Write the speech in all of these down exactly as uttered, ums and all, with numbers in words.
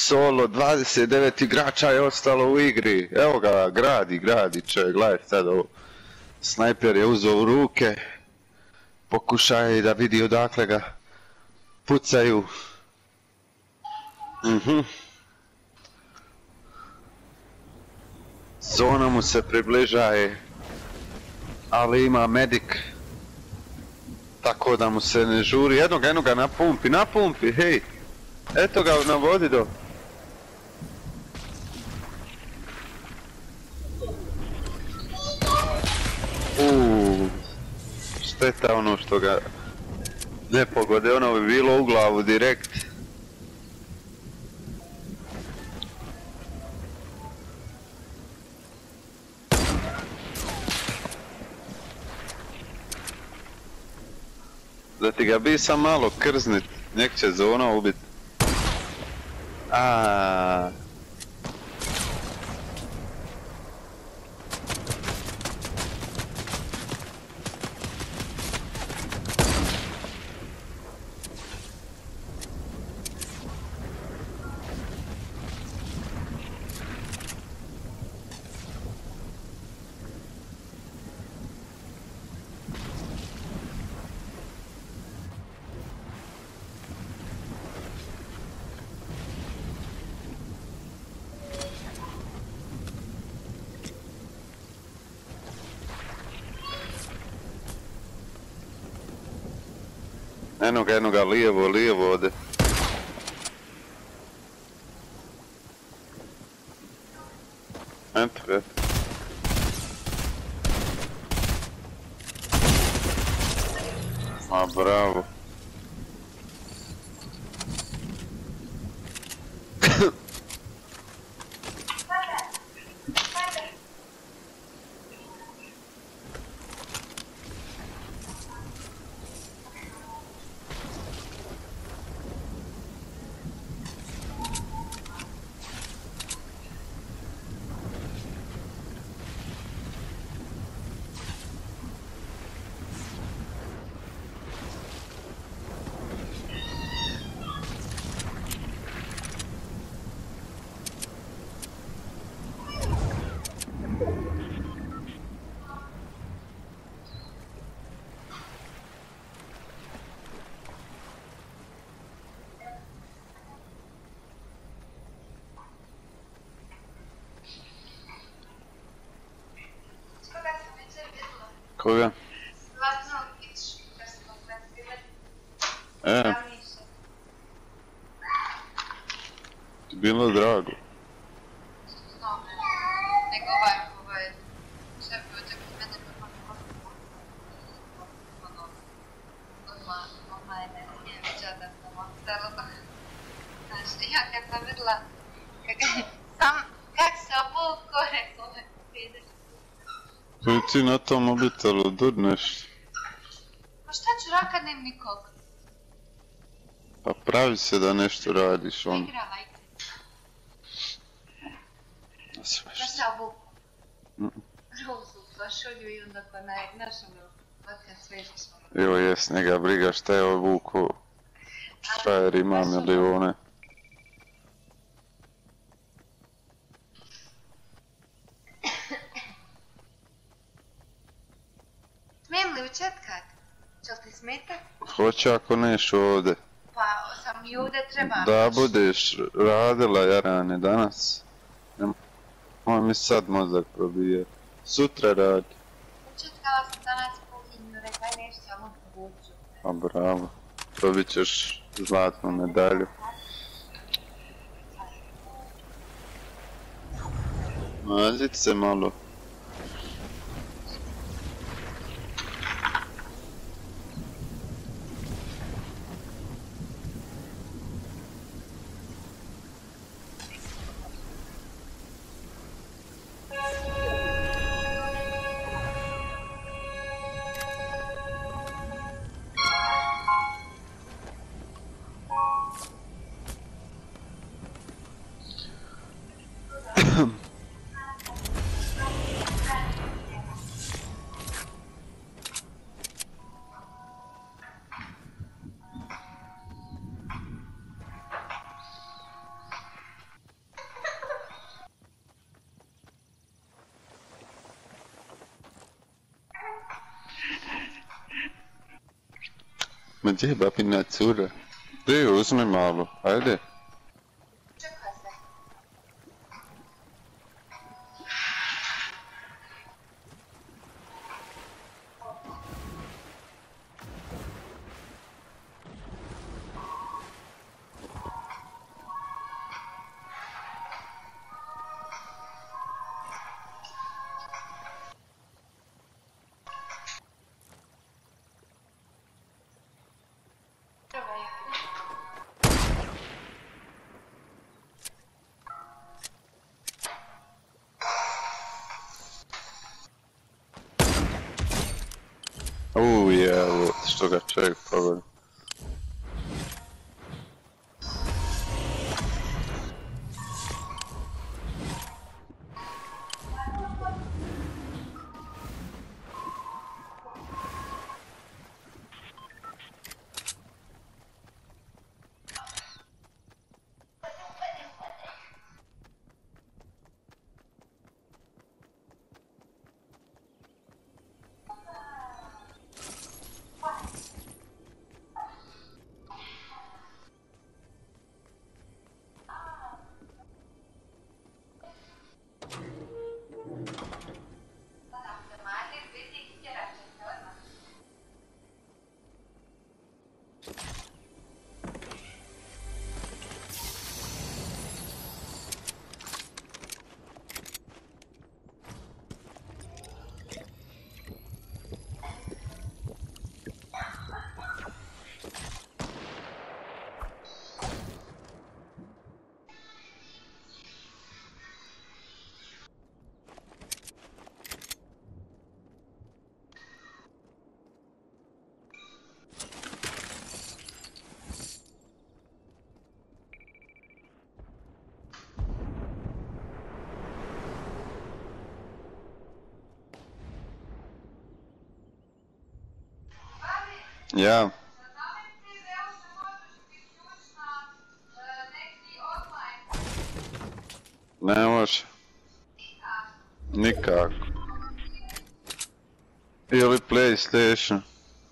Solo, dvadeset devet igrača je ostalo u igri. Evo ga, gradi, gradi čovjek, gledajte sad ovo. Snajper je uzeo u ruke. Pokušaj da vidi odakle ga pucaju. Mhm. Zona mu se približaje. Ali ima medik. Tako da mu se ne žuri. Jednog, jednog ga napumpi, napumpi, hej. Eto ga na vodi do. Uuu. Šteta ono što ga ne pogode, ono bi bilo u glavu direkt. Da ti ga bi sam malo krznit, nek će zona ubit. Aaaa. Eno ga, eno ga, lijevo, lijevo ode. Eto ga. Ma bravo. Koga? E. Ti bilo drago. Nego ovaj, ovaj, šef je oček od mene kako ono, odmah, odmah je ne viđa da sam ostalo. Znaš, ja kad sam vidjela, sam, kak se obuko, rekao me, vidiš. Koji ti na tom mobitelu durneš? Pa šta ću rad kad nem nikog? Pa pravi se da nešto radiš on. Igrala igre. Da se Da nešto. se obuku. Rozu, plašolju i onda ko naj, znaš ono, vodka sve što smo. Evo jes, njega briga šta je obuku. Šta jer ima milione. Smijem li učetkat? Čel ti smetat? Hoće ako neš ovdje. Pa sam i ovdje treba. Da budeš radila Jarane danas. Nemoj mi sad mozak probije. Sutra radi. Učetkala sam danas kuhinju, rekaj nešto, ja mogu povuću. A bravo. Dobit ćeš zlatnu medalju. Mazit se malo. Ma gdje je babina cura? Ti uzmi malo, ajde. Čekaj se. Uuu, jevo, što ga čovjek pogodi. Ja. Ne može. Nikako. Ili PlayStation.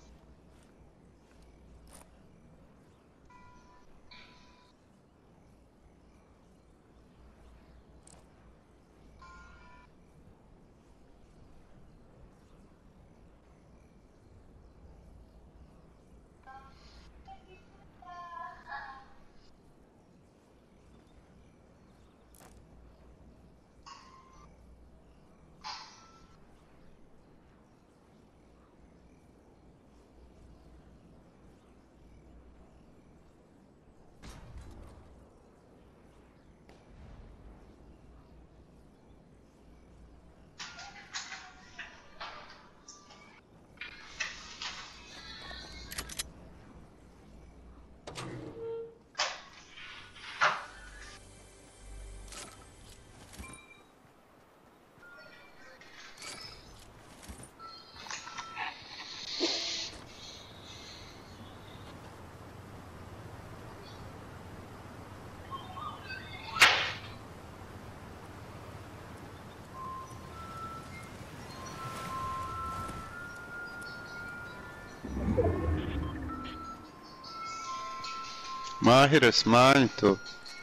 Mahire, smanji to.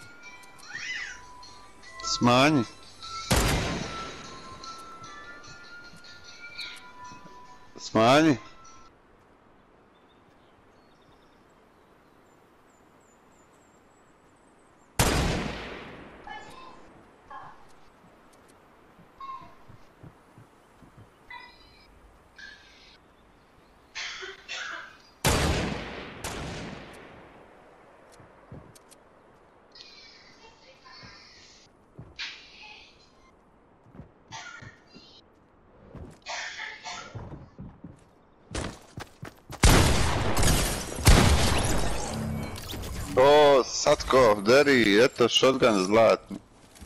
Smanji. Smanji. O, Satko, deri, eto shotgun zlatni.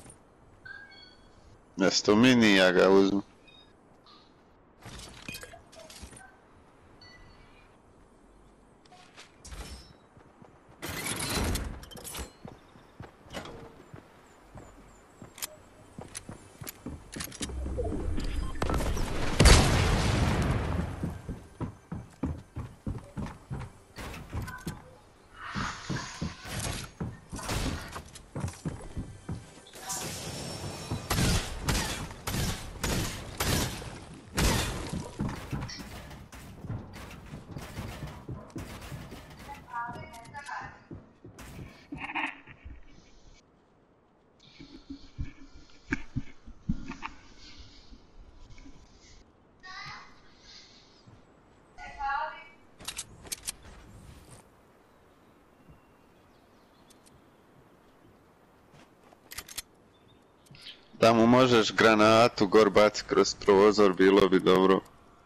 Mjesto mini ja ga uzmu. Da mu možeš granatu gor baci kroz prozor, bilo bi dobro.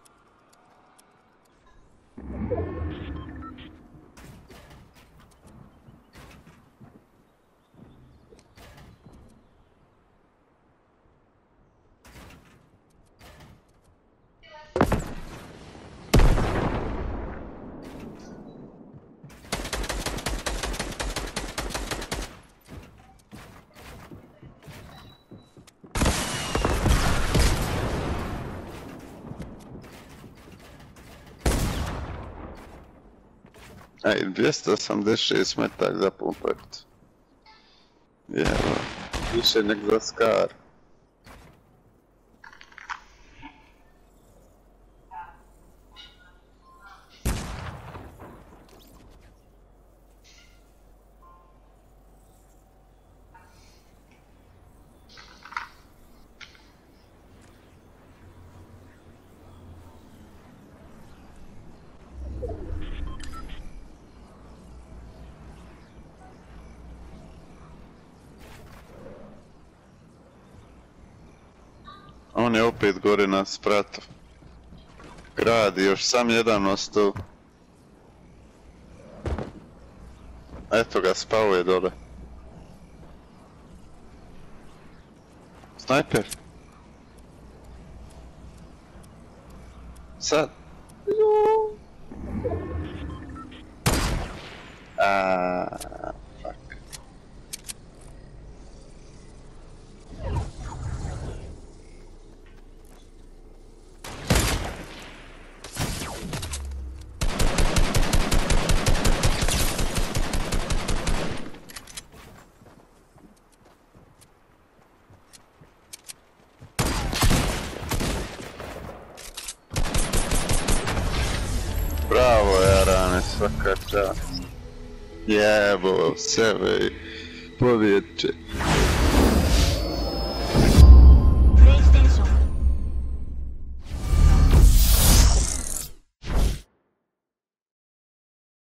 Ej, dvjesto osamdeset šest metak za pumpet. Jevo, više nek za Skar. On je opet gore na spratu. Gradi, još sam jedan ostao. Eto ga, spao je dole. Snajper. Sad. Aaaa, fuck. Bravo, Jarane, svaka čast. Jebo, sebe, pobjedče.